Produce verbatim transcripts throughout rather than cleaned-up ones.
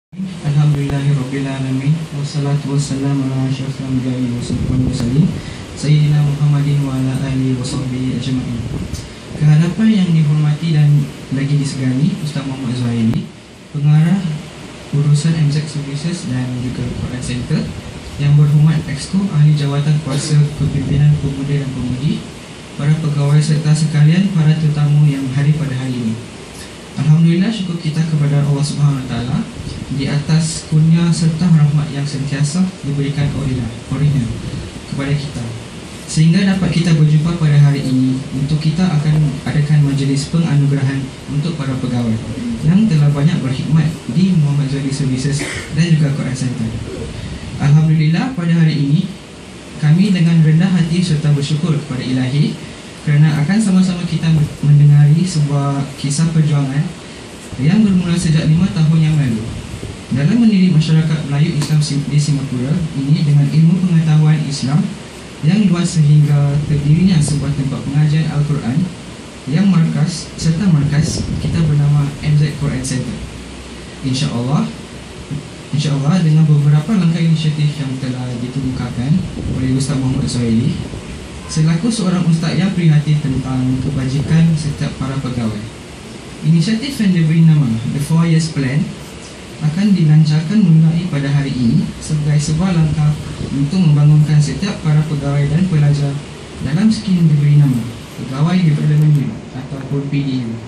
Alhamdulillahirrabbilalamin. Wassalatu wassalamu ala asyrafil anbiya'i wal mursalin Sayyidina Muhammadin wa ala alihi wa sahbihi ajma'in. Kehadapan yang dihormati dan lagi disegani Ustaz Muhammad Zuhaili, pengarah urusan M Z Services dan juga Quran Center, yang berhormat Exco, ahli jawatan kuasa kepimpinan pemuda dan pemudi, para pegawai serta sekalian para tetamu yang hadir pada hari ini. Alhamdulillah, syukur kita kepada Allah Subhanahu Wa Taala di atas kurnia serta rahmat yang sentiasa diberikan olehnya olehnya kepada kita, sehingga dapat kita berjumpa pada hari ini untuk kita akan adakan majlis penganugerahan untuk para pegawai yang telah banyak berkhidmat di Muhammad Zuhaili Services dan juga Quran Center. Alhamdulillah, pada hari ini kami dengan rendah hati serta bersyukur kepada Ilahi kerana akan sama-sama kita mendengari sebuah kisah perjuangan yang bermula sejak lima tahun yang lalu dalam mendidik masyarakat Melayu Islam di Singapura ini dengan ilmu pengetahuan Islam yang luas sehingga terdirinya sebuah tempat pengajian Al-Quran yang markas serta markas kita bernama M Z Quran Center. InsyaAllah InsyaAllah dengan beberapa langkah inisiatif yang telah dikemukakan oleh Ustaz Muhammad Zuhaili selaku seorang ustaz yang prihatin tentang kebajikan setiap para pegawai, inisiatif yang diberi nama The Four Years Plan akan dilancarkan mulai pada hari ini sebagai sebuah langkah untuk membangunkan setiap para pegawai dan pelajar dalam skim yang diberi nama Pegawai Development Unit ataupun P D U.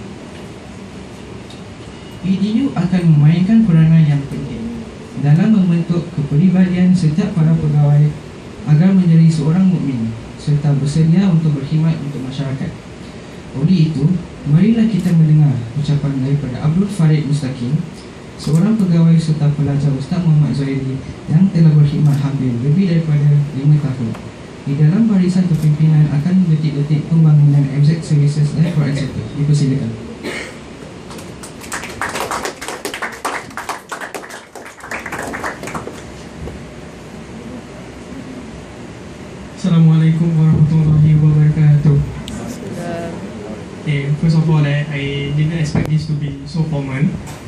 P D U akan memainkan peranan yang penting dalam membentuk kepribadian setiap para pegawai agar menjadi seorang mukmin serta bersedia untuk berkhidmat untuk masyarakat. Oleh itu, marilah kita mendengar ucapan daripada Abdul Farid Mustaqim, seorang pegawai serta pelajar Ustaz Muhammad Zuhaili yang telah berkhidmat hampir lebih daripada lima tahun di dalam barisan kepimpinan akan detik-detik pembangunan M Z Services dan Quran Center. Dipersilakan. Assalamualaikum warahmatullahi wabarakatuh. Okay, first of all, I, I didn't expect this to be so formal,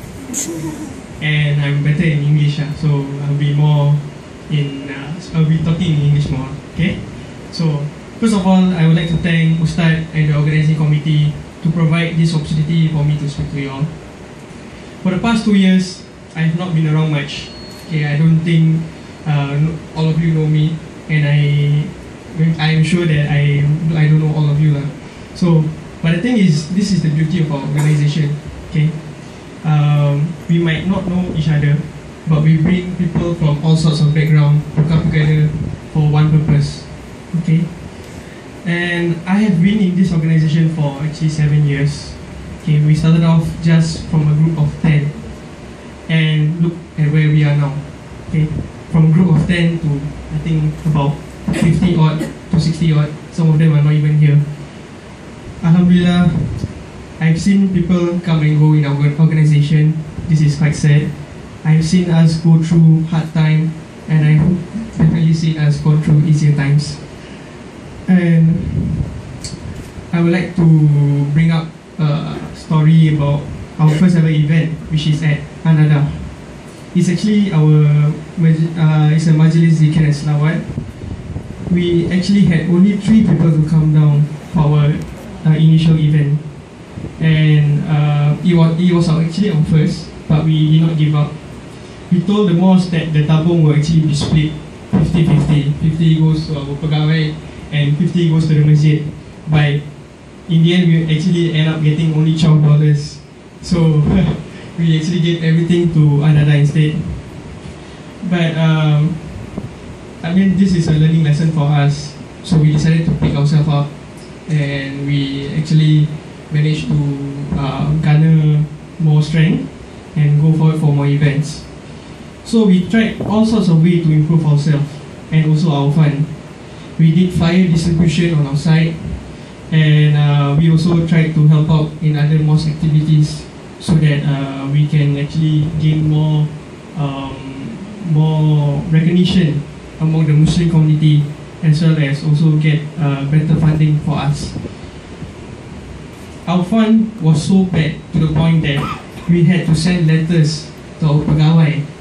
and I'm better in English, uh, so I'll be more in. Uh, I'll be talking in English more. Okay, so first of all, I would like to thank Ustaz and the organizing committee to provide this opportunity for me to speak to you all. For the past two years, I have not been around much. Okay, I don't think uh, all of you know me, and I. I'm sure that I I don't know all of you lah. So, but the thing is, this is the beauty of our organisation. Okay, um, we might not know each other, but we bring people from all sorts of background to come together for one purpose. Okay, and I have been in this organisation for actually seven years. Okay, we started off just from a group of ten, and look at where we are now. Okay, from a group of ten to I think about fifty odd to sixty odd. Some of them are not even here. Alhamdulillah, I've seen people come and go in our organisation. This is quite sad. I've seen us go through hard time, and I hope definitely see us go through easier times. And I would like to bring up a story about our first ever event, which is at Anada. It's actually our uh, it's a Majlis Zikir and Selawat. We actually had only three people to come down for our uh, initial event, and uh, it was it was our actually our first, but we did not give up. We told the mosque that the tabung will actually be split fifty fifty. fifty goes to our pegawai and fifty goes to the masjid. But in the end, we actually end up getting only twelve dollars. So we actually gave everything to Anada instead. But um, I mean, this is a learning lesson for us, so we decided to pick ourselves up, and we actually managed to uh, garner more strength and go forward for more events. So we tried all sorts of ways to improve ourselves and also our fund. We did fire distribution on our side, and uh, we also tried to help out in other mosque activities so that uh, we can actually gain more, um, more recognition among the Muslim community, as well as also get uh, better funding for us. Our fund was so bad to the point that we had to send letters to our pegawai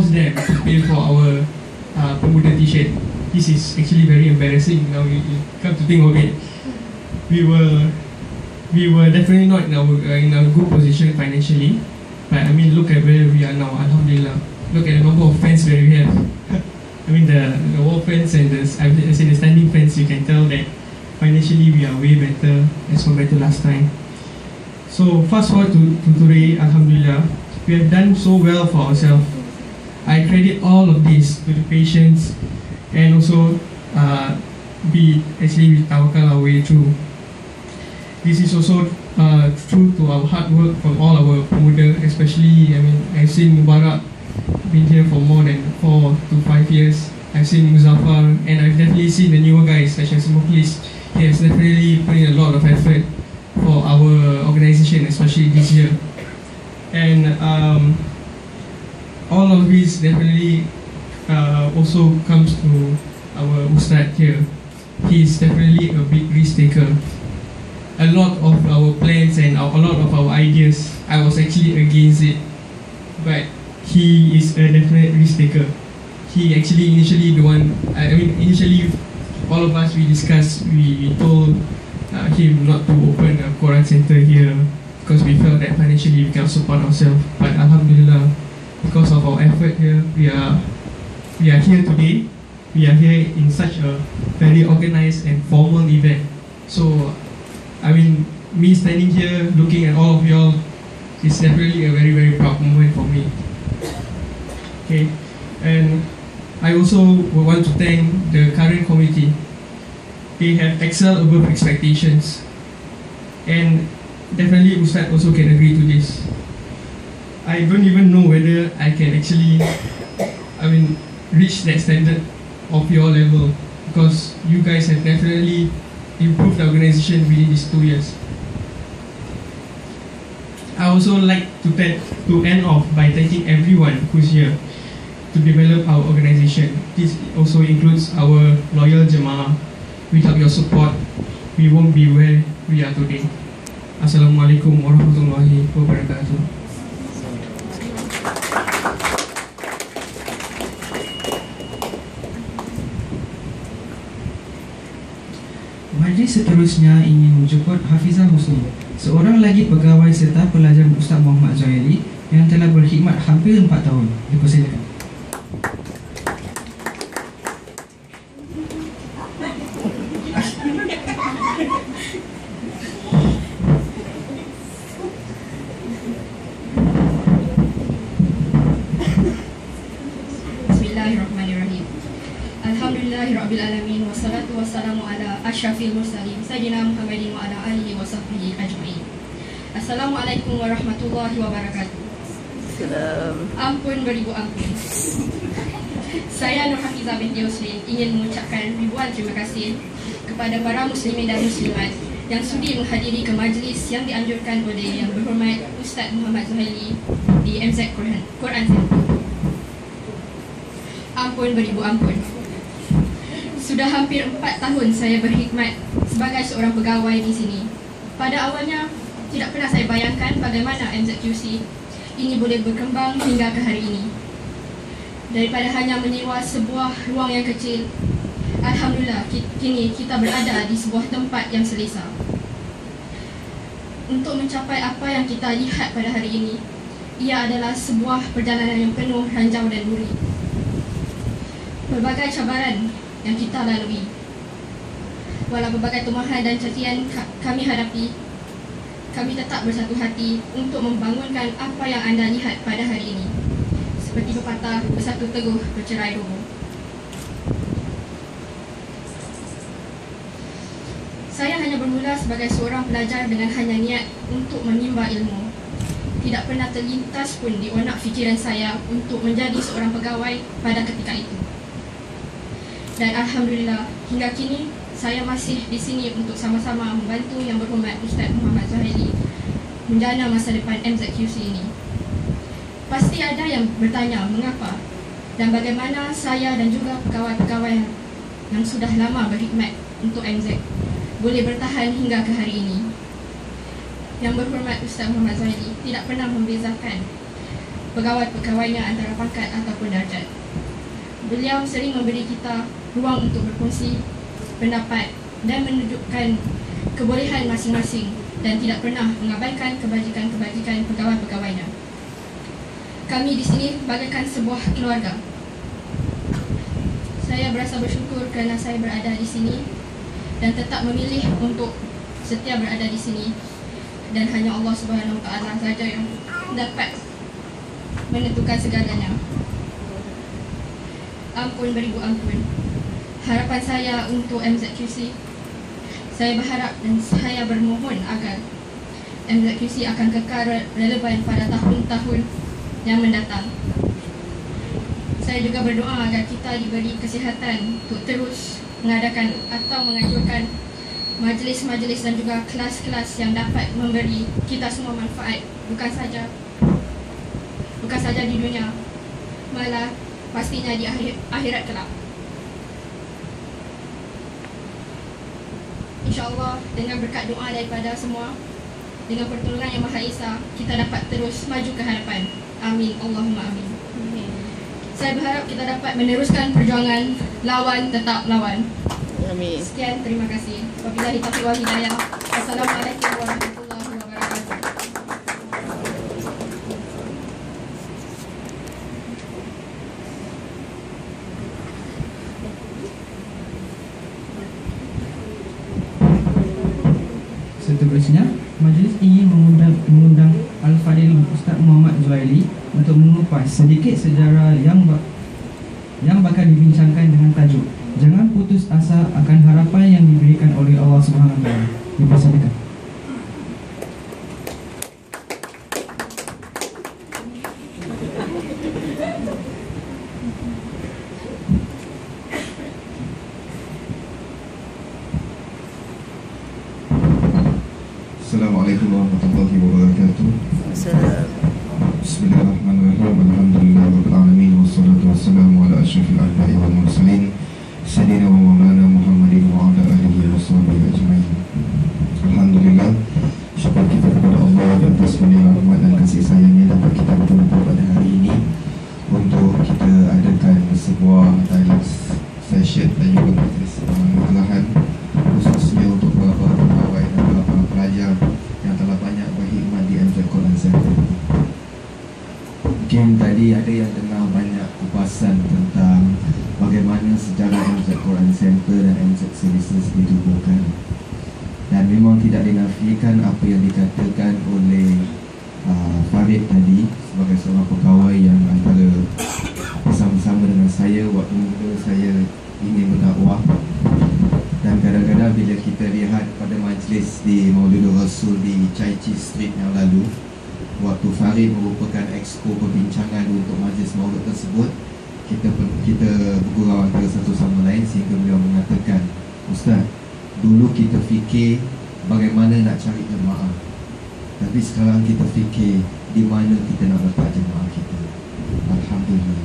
force them to pay for our uh, Pemuda t-shirt. This is actually very embarrassing now you, you come to think of it. We were we were definitely not in our uh, in a good position financially, but I mean look at where we are now. Alhamdulillah. Look at the number of fans that we have. I mean the the wall fans and the I say the standing fans. You can tell that financially we are way better as compared to last time. So fast forward to, to today, Alhamdulillah, we have done so well for ourselves. I credit all of this to the patience and also uh, be actually we tawakal our way through. This is also uh, true to our hard work from all our pemuda, especially I mean I've seen Mubarak been here for more than four to five years. I've seen Muzaffar and I've definitely seen the newer guys such as Mukhlis. He has definitely put in a lot of effort for our organisation, especially this year. And um, all of this definitely uh, also comes to our Ustad here. He is definitely a big risk taker. A lot of our plans and our, a lot of our ideas, I was actually against it, but he is a definite risk taker. He actually initially the one, I mean initially all of us we discussed, we told uh, him not to open a Quran center here because we felt that financially we cannot support ourselves. But Alhamdulillah, because of our effort here, we are we are here today. We are here in such a very organized and formal event. So, I mean, me standing here looking at all of y'all is definitely a very very proud moment for me. Okay, and I also want to thank the current committee. They have excelled above expectations, and definitely Ustad also can agree to this. I don't even know whether I can actually, I mean, reach that standard of your level because you guys have definitely improved the organisation within these two years. I also like to thank, to end off by thanking everyone who's here to develop our organisation. This also includes our loyal Jemaah. Without your support, we won't be where we are today. Assalamualaikum warahmatullahi wabarakatuh. Majlis seterusnya ingin menjemput Hafizah Husni, seorang lagi pegawai serta pelajar Ustaz Muhammad Zuhairi yang telah berkhidmat hampir empat tahun. Dipersilakan. Alhamdulillahirrabbilalamin. Wassalatu wassalamu ala asyrafil mursalin Sayyidina Muhammadin wa ala alihi wa sahbihi ajma'in. Assalamualaikum warahmatullahi wabarakatuh. Salam. Ampun beribu ampun. Saya Nur Hafizah binti Yusrin ingin mengucapkan ribuan terima kasih kepada para muslimin dan muslimat yang sudi menghadiri ke majlis yang dianjurkan oleh Yang Berhormat Ustaz Muhammad Zuhairi di M Z Quran Quran Center. Ampun beribu ampun. Sudah hampir empat tahun saya berkhidmat sebagai seorang pegawai di sini. Pada awalnya, tidak pernah saya bayangkan bagaimana M Z Q C ini boleh berkembang hingga ke hari ini. Daripada hanya menyewa sebuah ruang yang kecil, Alhamdulillah, kini kita berada di sebuah tempat yang selesa. Untuk mencapai apa yang kita lihat pada hari ini, ia adalah sebuah perjalanan yang penuh ranjau dan duri. Berbagai cabaran yang kita lalui, walau berbagai tumahan dan cacian kami hadapi, kami tetap bersatu hati untuk membangunkan apa yang anda lihat pada hari ini. Seperti pepatah, bersatu teguh bercerai roboh. Saya hanya bermula sebagai seorang pelajar dengan hanya niat untuk menimba ilmu. Tidak pernah terlintas pun di onak fikiran saya untuk menjadi seorang pegawai pada ketika itu. Dan Alhamdulillah, hingga kini saya masih di sini untuk sama-sama membantu Yang Berhormat Ustaz Muhammad Zuhairi menjana masa depan M Z Q C ini. Pasti ada yang bertanya mengapa dan bagaimana saya dan juga pegawai-pegawai yang sudah lama berkhidmat untuk M Z boleh bertahan hingga ke hari ini. Yang Berhormat Ustaz Muhammad Zuhairi tidak pernah membezakan pegawai-pegawainya antara pangkat ataupun darjat. Beliau sering memberi kita ruang untuk berkongsi pendapat dan menunjukkan kebolehan masing-masing dan tidak pernah mengabaikan kebajikan-kebajikan pegawai-pegawainya. Kami di sini bagaikan sebuah keluarga. Saya berasa bersyukur kerana saya berada di sini dan tetap memilih untuk setia berada di sini, dan hanya Allah Subhanahu Wa Taala saja yang dapat menentukan segalanya. Ampun beribu ampun. Harapan saya untuk M Z Q C, saya berharap dan saya bermohon agar M Z Q C akan kekal relevan pada tahun-tahun yang mendatang. Saya juga berdoa agar kita diberi kesihatan untuk terus mengadakan atau menganjurkan majlis-majlis dan juga kelas-kelas yang dapat memberi kita semua manfaat, bukan saja bukan saja di dunia, malah pastinya di akhir, akhirat kelak. InsyaAllah dengan berkat doa daripada semua, dengan pertolongan Yang Maha Esa, kita dapat terus maju ke hadapan. Amin, Allahumma amin. Saya berharap kita dapat meneruskan perjuangan lawan tetap lawan. Amin. Sekian, terima kasih. Wabillahi taufiq wal hidayah. Wassalamualaikum warahmatullahi wabarakatuh. Seterusnya, majlis ingin mengundang, mengundang Al-Fadil Ustaz Muhammad Zuhaili untuk mengupas sedikit sejarah yang ba- yang bakal dibincangkan dengan tajuk Jangan Putus Asa Akan Harapan Yang Diberikan Oleh Allah Subhanahu Wa Taala. Dipersilakan. Assalamualaikum warahmatullahi wabarakatuh. Assalamualaikum. Bismillahirrahmanirrahim. Alhamdulillahirabbil alamin wassalatu wassalamu ala asyrafil anbiya'i wal mursalin sayyidina wa maulana Muhammadin wa ala alihi washabbihi ajmain. Alhamdulillah, syukur kita kepada Allah atas beliau rahmat dan kasih sayangnya dapat kita berjumpa pada hari ini untuk kita adakan sebuah dialog session dan juga majlis pengarahan khususnya untuk para pegawai dan para pelajar yang telah banyak berkhidmat di M Z Quran Center. Mungkin tadi ada yang dengar banyak kupasan tentang bagaimana sejarah M Z Quran Center dan M Z Services ditubuhkan, dan memang tidak dinafikan apa yang dikatakan oleh uh, Farid tadi sebagai seorang pegawai yang antara bersama-sama dengan saya waktu muda saya ingin berdakwah. Dan kadang-kadang bila kita lihat pada majlis di Maulidul Rasul di Chai Chee Street yang lalu, waktu Farid merupakan expo perbincangan untuk majlis maulid tersebut, kita kita bergurau antara satu sama lain sehingga beliau mengatakan, Ustaz, dulu kita fikir bagaimana nak cari jemaah, tapi sekarang kita fikir di mana kita nak letak jemaah kita. Alhamdulillah.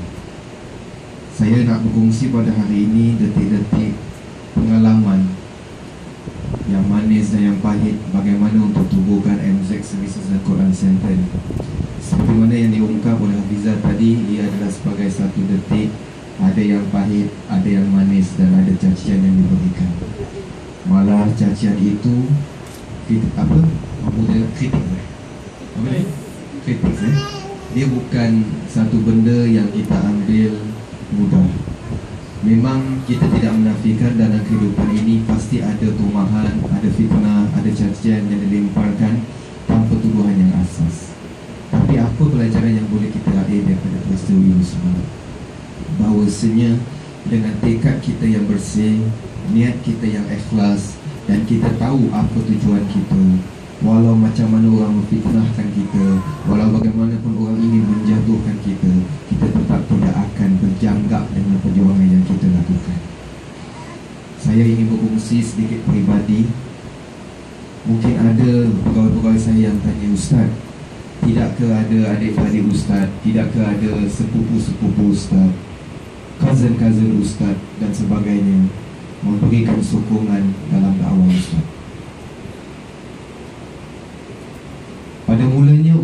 Saya nak berkongsi pada hari ini detik-detik pengalaman yang manis dan yang pahit bagaimana untuk tubuhkan M Z Services dan Quran Center. Seperti mana yang diungkap oleh Hafizah tadi, ia adalah sebagai satu detik, ada yang pahit, ada yang manis dan ada cacian yang diberikan. Malah cacian itu kritik, apa? Apa dia kritik eh? Apa dia? Kritik eh? Dia bukan satu benda yang kita ambil mudah. Memang kita tidak menafikan dalam kehidupan ini pasti ada tumahan, ada fitnah, ada cacian yang dilemparkan tanpa tuduhan yang asas. Tapi apa pelajaran yang boleh kita raih daripada peristiwa ini semua? Bahawasanya dengan tekad kita yang bersih, niat kita yang ikhlas, dan kita tahu apa tujuan kita, walau macam mana orang memfitnahkan kita, walau bagaimanapun orang ingin menjatuhkan kita, kita tetap tidak akan berjanggap dengan perjuangan yang kita lakukan. Saya ingin berkongsi sedikit peribadi. Mungkin ada pegawai-pegawai saya yang tanya, Ustaz, tidakkah ada adik-adik Ustaz, tidakkah ada sepupu-sepupu Ustaz, cousin-cousin Ustaz dan sebagainya memberikan sokongan dalam dakwah Ustaz? Pada mulanya untuk mengambil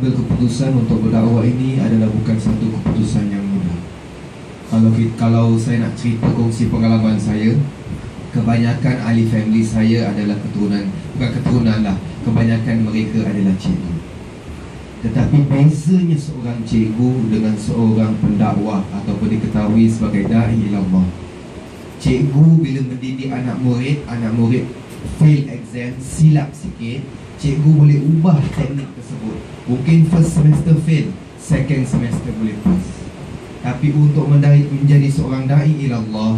mengambil keputusan untuk berdakwah ini adalah bukan satu keputusan yang mudah. Kalau kita, kalau saya nak cerita kongsi pengalaman saya, kebanyakan ahli family saya adalah keturunan, bukan keturunan lah, kebanyakan mereka adalah cikgu. Tetapi bezanya seorang cikgu dengan seorang pendakwah ataupun diketahui sebagai da'i ilallah. Cikgu bila mendidik anak murid, anak murid fail exam, silap sikit, cikgu boleh ubah teknik tersebut. Mungkin first semester fail, second semester boleh pass. Tapi untuk menjadi seorang da'i ilallah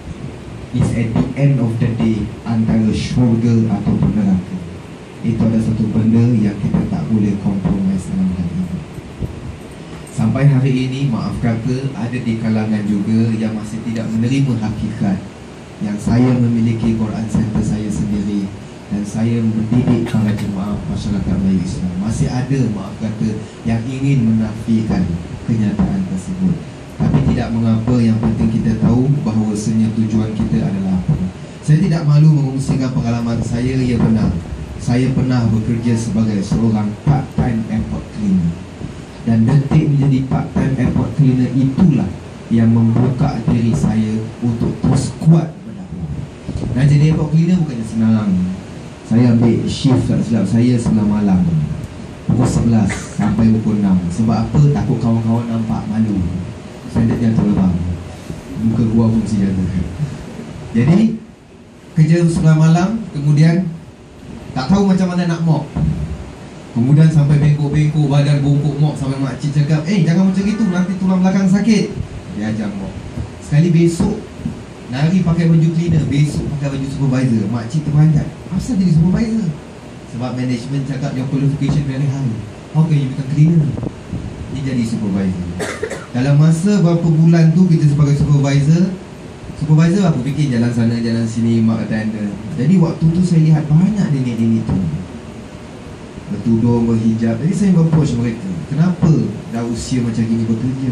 is at the end of the day antara syurga ataupun neraka. Itu ada satu benda yang kita tak boleh compromise dalam hal ini. Sampai hari ini, maaf kata, ada di kalangan juga yang masih tidak menerima hakikat yang saya memiliki Quran Center saya sendiri dan saya mendidik para jemaah masyarakat Melayu Islam. Masih ada, maaf kata, yang ingin menafikan kenyataan tersebut. Tapi tidak mengapa, yang penting kita tahu bahawasanya tujuan kita adalah apa. Saya tidak malu mengungsikan pengalaman saya, ia benar. Saya pernah bekerja sebagai seorang part-time airport cleaner. Dan detik menjadi part-time airport cleaner itulah yang membuka diri saya untuk terus kuat berdakwah. Dan jadi airport cleaner bukannya senang. Saya ambil shift tak silap saya sebelah malam, pukul sebelas sampai pukul enam. Sebab apa? Takut kawan-kawan nampak, malu. Standard jatuh lebam, muka gua pun mesti jatuh. Jadi kerja sebelah malam, kemudian tak tahu macam mana nak mop. Kemudian sampai bengkok-bengkok, badan bongkok mop, sampai makcik cakap, eh jangan macam itu, nanti tulang belakang sakit. Dia ajar mop. Sekali besok nari pakai baju cleaner, besok pakai baju supervisor. Makcik terpanjat, asal jadi supervisor? Sebab management cakap your qualification very high, how can you become cleaner? Dia jadi supervisor. Dalam masa berapa bulan tu kita sebagai supervisor, supervisor aku bikin jalan sana jalan sini, mak attendant. Jadi waktu tu saya lihat banyak nenek-nenek tu bertudung, berhijab. Jadi saya approach mereka, kenapa dah usia macam gini bekerja?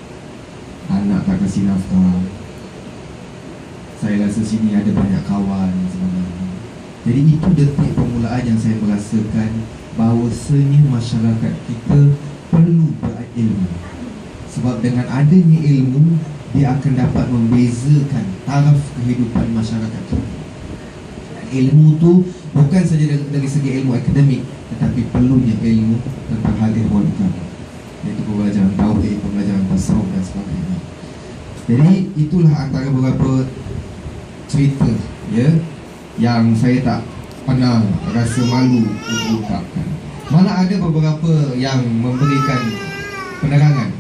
Anak tak kasih nafkah, saya rasa sini ada banyak kawan sebenarnya. Jadi itu detik permulaan yang saya merasakan bahawasanya masyarakat kita perlu berilmu. Sebab dengan adanya ilmu, dia akan dapat membezakan taraf kehidupan masyarakat kita. Ilmu tu bukan saja dari segi ilmu akademik, tetapi perlunya ilmu tentang hal ehwal agama, iaitu pembelajaran tauhid, pembelajaran tasawuf dan sebagainya. Jadi itulah antara beberapa cerita ya yang saya tak pernah rasa malu untuk ungkapkan. Malah ada beberapa yang memberikan penerangan.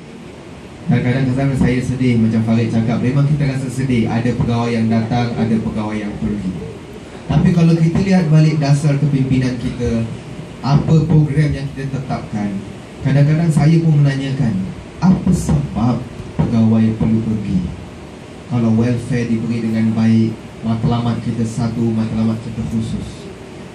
Dan kadang-kadang saya sedih, macam Farid cakap, memang kita rasa sedih, ada pegawai yang datang, ada pegawai yang pergi. Tapi kalau kita lihat balik dasar kepimpinan kita, apa program yang kita tetapkan, kadang-kadang saya pun menanyakan, apa sebab pegawai perlu pergi? Kalau welfare diberi dengan baik, matlamat kita satu, matlamat kita khusus.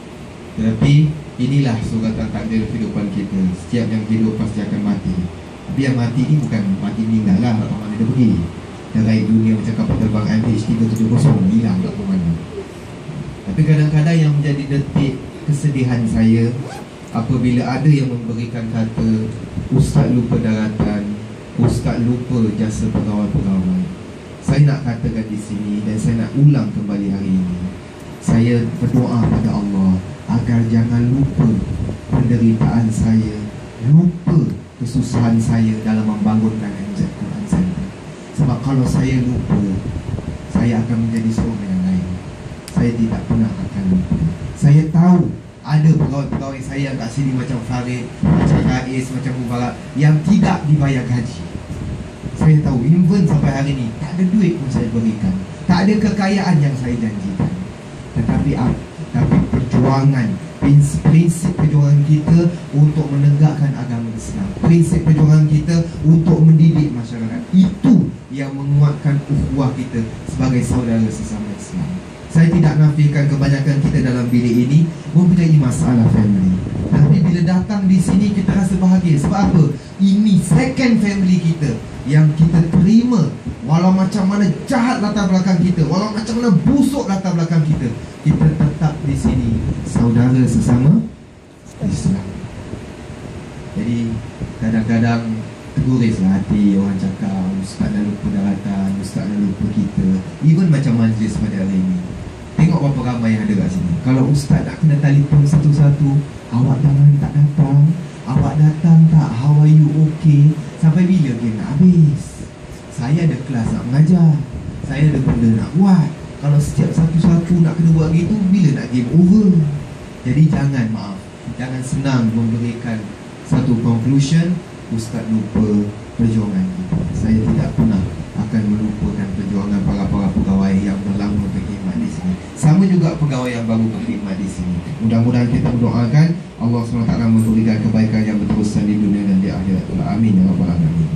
Tetapi inilah suratan takdir kehidupan kita. Setiap yang hidup pasti akan mati. Tapi yang mati ni bukan mati meninggal lah, tak mana dia pergi. Dia raih dunia macam kapal terbang M H tiga tujuh kosong, hilang tak mana. Tapi kadang-kadang yang menjadi detik kesedihan saya, apabila ada yang memberikan kata, ustaz lupa daratan, ustaz lupa jasa pegawai-pegawai. Saya nak katakan di sini dan saya nak ulang kembali hari ini, saya berdoa pada Allah agar jangan lupa penderitaan saya, lupa kesusahan saya dalam membangunkan M Z Quran Center. Sebab kalau saya lupa, saya akan menjadi seorang yang lain. Saya tidak pernah akan lupa. Saya tahu ada pegawai-pegawai saya yang kat sini macam Farid, macam Rais, macam Mubarak yang tidak dibayar gaji. Saya tahu, even sampai hari ini tak ada duit pun saya berikan, tak ada kekayaan yang saya janjikan. Tetapi tapi perjuangan, prinsip perjuangan kita untuk menegakkan agama Islam, prinsip perjuangan kita untuk mendidik masyarakat, itu yang menguatkan ukhuwah kita sebagai saudara sesama Islam. Saya tidak nafikan kebanyakan kita dalam bilik ini mempunyai masalah family, tapi bila datang di sini kita rasa bahagia. Sebab apa? Ini second family kita yang kita terima. Walau macam mana jahat latar belakang kita, walau macam mana busuk latar belakang kita, kita tetap di sini saudara sesama Islam. Terkadang terguris lah hati orang cakap, ustaz dah lupa daratan, ustaz dah lupa kita. Even macam majlis pada hari ini, tengok berapa ramai yang ada kat sini. Kalau ustaz nak kena telefon satu-satu, awak jangan tak datang, awak datang tak, how are you, okay. Sampai bila game nak habis? Saya ada kelas nak mengajar, saya ada benda nak buat. Kalau setiap satu-satu nak kena buat gitu, bila nak game over? Jadi jangan, maaf, jangan senang memberikan satu conclusion, ustaz lupa perjuangan kita. Saya tidak pernah akan melupakan perjuangan para-para pegawai yang berlama berkhidmat di sini. Sama juga pegawai yang baru berkhidmat di sini. Mudah-mudahan kita mendoakan Allah subhanahu wa taala memberikan kebaikan yang berterusan di dunia dan di akhirat. Amin ya rabbal alamin.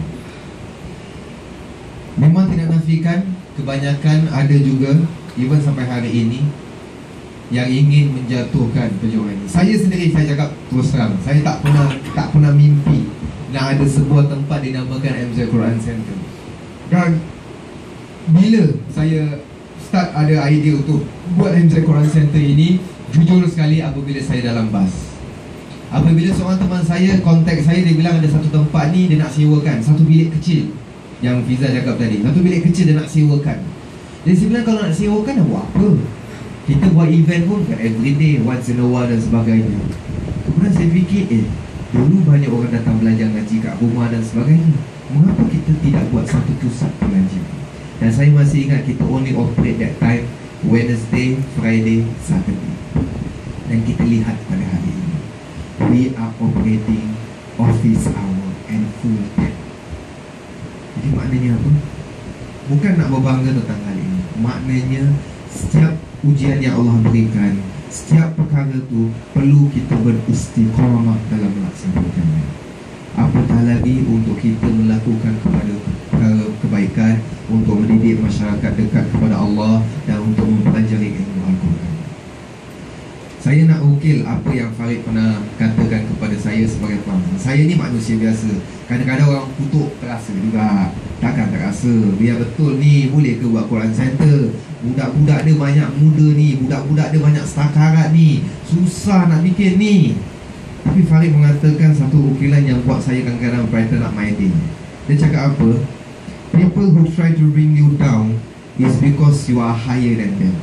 Memang tidak nafikan, kebanyakan ada juga, even sampai hari ini, yang ingin menjatuhkan perjuangan ini. Saya sendiri, saya cakap terus terang, saya tak pernah tak pernah mimpi nak ada sebuah tempat dinamakan M Z Quran Center. Dan bila saya start ada idea untuk buat M Z Quran Center ini, jujur sekali apabila saya dalam bas, apabila seorang teman saya kontak saya, dia bilang ada satu tempat ni dia nak sewakan, satu bilik kecil, yang Fiza cakap tadi, satu bilik kecil dia nak sewakan. Dia bilang kalau nak sewakan nak buat apa? Kita buat event pun kan everyday, once in a while dan sebagainya. Kemudian saya fikir, eh dulu banyak orang datang belajar ngaji kat rumah dan sebagainya, mengapa kita tidak buat satu pusat pengajian? Dan saya masih ingat kita only operate that time Wednesday, Friday, Saturday. Dan kita lihat pada hari ini, we are operating office hour and full time. Jadi maknanya apa? Bukan nak berbangga tentang hal ini. Maknanya setiap ujian yang Allah berikan, setiap perkara tu perlu kita beristiqamah dalam melaksanakannya. Apatah lagi untuk kita melakukan kepada perkara kebaikan, untuk mendidik masyarakat dekat kepada Allah dan untuk mempelajari ilmu Al-Quran. Saya nak ukil apa yang Farid pernah katakan kepada saya sebagai pengamal. Saya ni manusia biasa. Kadang-kadang orang kutuk terasa juga. Takkan terasa. Biar betul ni, boleh ke buat Quran Center? Budak-budak dia banyak muda ni, budak-budak dia banyak setakat ni, susah nak bikin ni. Tapi Farid mengatakan satu ukilan yang buat saya kadang-kadang brighten up my day. Dia cakap apa? People who try to bring you down is because you are higher than them.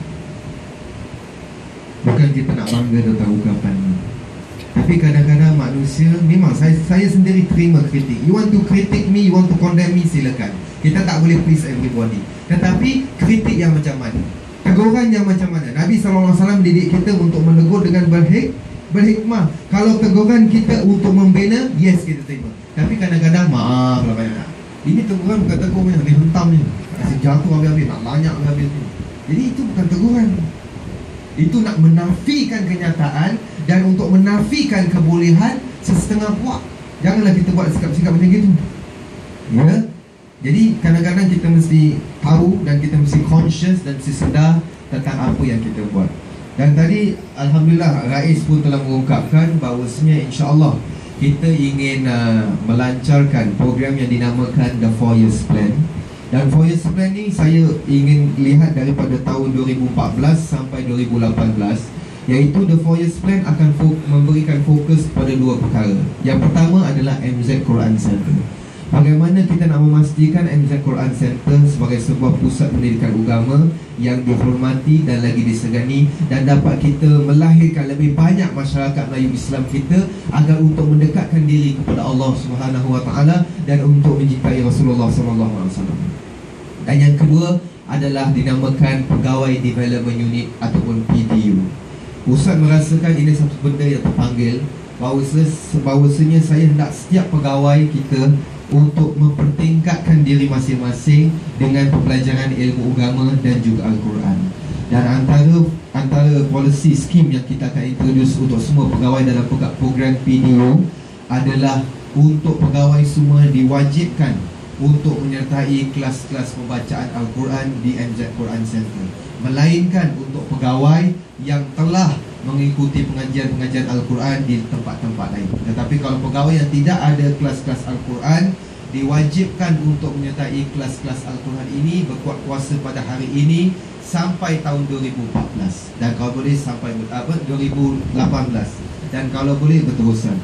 Bukan kita nak bangga tentang ungkapan ni, tapi kadang-kadang manusia, memang saya saya sendiri terima kritik. You want to critic me, you want to condemn me, silakan. Kita tak boleh please everybody. Tetapi kritik yang macam mana, teguran yang macam mana? Nabi sallallahu alaihi wasallam didik kita untuk menegur dengan berhik, berhikmah. Kalau teguran kita untuk membina, yes kita terima. Tapi kadang-kadang maaf lah banyak. Ini teguran bukan teguran yang dihentam ni, kasi jatuh habis-habis, nak lanyak habis ni. Jadi itu bukan teguran. Itu nak menafikan kenyataan dan untuk menafikan kebolehan sesetengah puak. Janganlah kita buat sikap-sikap macam gitu. Ya. Jadi kadang-kadang kita mesti tahu dan kita mesti conscious dan mesti sedar tentang apa yang kita buat. Dan tadi Alhamdulillah Rais pun telah mengungkapkan bahawasanya insya-Allah kita ingin uh, melancarkan program yang dinamakan The Four Years Plan. Dan four years plan ni saya ingin lihat daripada tahun dua ribu empat belas sampai dua ribu lapan belas, iaitu the four years plan akan fo- memberikan fokus pada dua perkara. Yang pertama adalah M Z Quran Center. Bagaimana kita nak memastikan M Z Quran Center sebagai sebuah pusat pendidikan agama yang dihormati dan lagi disegani, dan dapat kita melahirkan lebih banyak masyarakat Melayu Islam kita agar untuk mendekatkan diri kepada Allah Subhanahu Wa Taala dan untuk mencintai Rasulullah Sallallahu Alaihi Wasallam. Dan yang kedua adalah dinamakan Pegawai Development Unit ataupun P D U. Ustaz merasakan ini satu benda yang terpanggil, bahawasanya saya hendak setiap pegawai kita untuk mempertingkatkan diri masing-masing dengan pembelajaran ilmu agama dan juga Al-Quran. Dan antara antara polisi skim yang kita akan introduce untuk semua pegawai dalam program P D U adalah untuk pegawai semua diwajibkan untuk menyertai kelas-kelas pembacaan Al-Quran di M Z Quran Center, melainkan untuk pegawai yang telah mengikuti pengajian-pengajian Al-Quran di tempat-tempat lain. Tetapi kalau pegawai yang tidak ada kelas-kelas Al-Quran, diwajibkan untuk menyertai kelas-kelas Al-Quran ini, berkuat kuasa pada hari ini sampai tahun dua ribu empat belas, dan kalau boleh sampai apa dua ribu lapan belas, dan kalau boleh berterusan.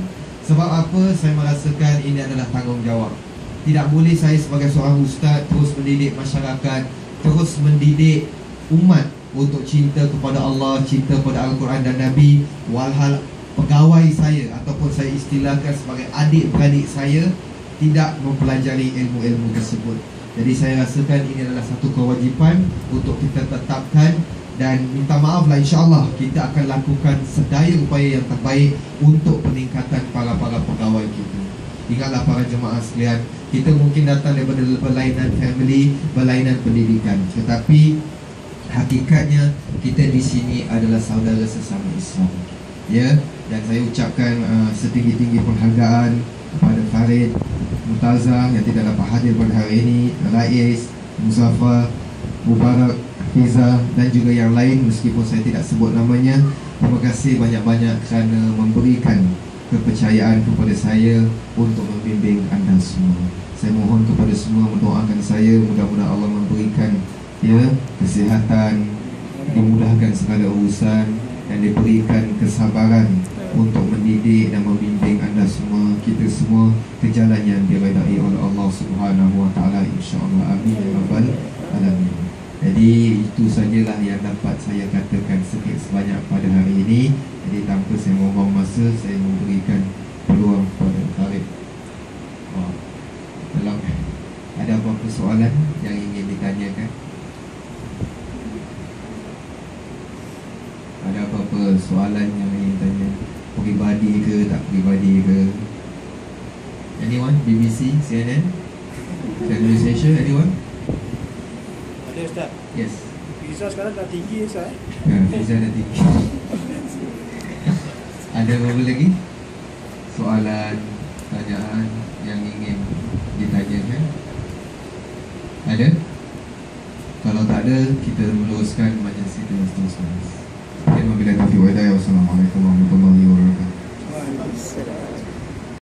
Sebab apa? Saya merasakan ini adalah tanggungjawab. Tidak boleh saya sebagai seorang ustaz terus mendidik masyarakat, terus mendidik umat untuk cinta kepada Allah, cinta kepada Al-Quran dan Nabi, walhal pegawai saya ataupun saya istilahkan sebagai adik-beradik saya tidak mempelajari ilmu-ilmu tersebut. Jadi saya rasakan ini adalah satu kewajipan untuk kita tetapkan, dan minta maaflah, insyaAllah kita akan lakukan sedaya upaya yang terbaik untuk peningkatan para-para pegawai kita. Ingatlah para jemaah sekalian, kita mungkin datang daripada berlainan family, berlainan pendidikan, tetapi hakikatnya kita di sini adalah saudara sesama Islam. Ya, dan saya ucapkan uh, setinggi-tinggi penghargaan kepada Farid, Mutazah yang tidak dapat hadir pada hari ini, Rais, Muzaffar, Mubarak, Fiza dan juga yang lain meskipun saya tidak sebut namanya. Terima kasih banyak-banyak kerana memberikan kepercayaan kepada saya untuk membimbing anda semua. Saya mohon kepada semua mendoakan saya, mudah-mudahan Allah memberikan ya kesihatan, dimudahkan segala urusan dan diberikan kesabaran untuk mendidik dan membimbing anda semua, kita semua ke jalan yang diredai oleh Allah Subhanahu wa taala, insya-Allah. Amin ya rabbal alamin. Jadi itu sajalah yang dapat saya katakan sedikit sebanyak pada hari ini. Jadi tanpa saya membuang masa, saya memberikan peluang kepada Farid. Oh, tolong, ada apa-apa soalan yang ingin ditanyakan? Ada apa-apa soalan yang ingin tanya? Peribadi ke, tak peribadi ke? Anyone? B B C, C N N, Channel News Asia, anyone? Ada Ustaz. Yes. Visa sekarang dah tinggi Ustaz. Ya, visa dah tinggi. Ada apa lagi? Soalan, tanyaan yang ingin ditanyakan? Ada? Kalau tak ada, kita meneruskan majlis kita seterusnya. Wabillahi taufiq wal hidayah. Wassalamualaikum.